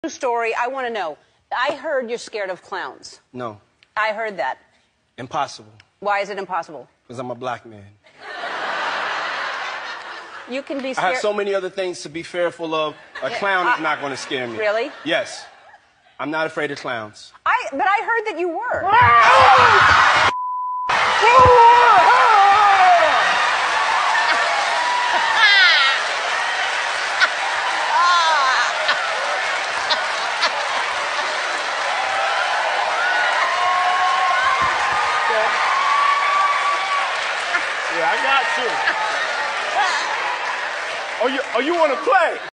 Story, I want to know. I heard you're scared of clowns. No. I heard that. Impossible. Why is it impossible? Because I'm a black man. You can be I scared. have so many other things to be fearful of. A clown is not going to scare me. Really? Yes. I'm not afraid of clowns. But I heard that you were. Yeah, I got you. Oh, you want to play?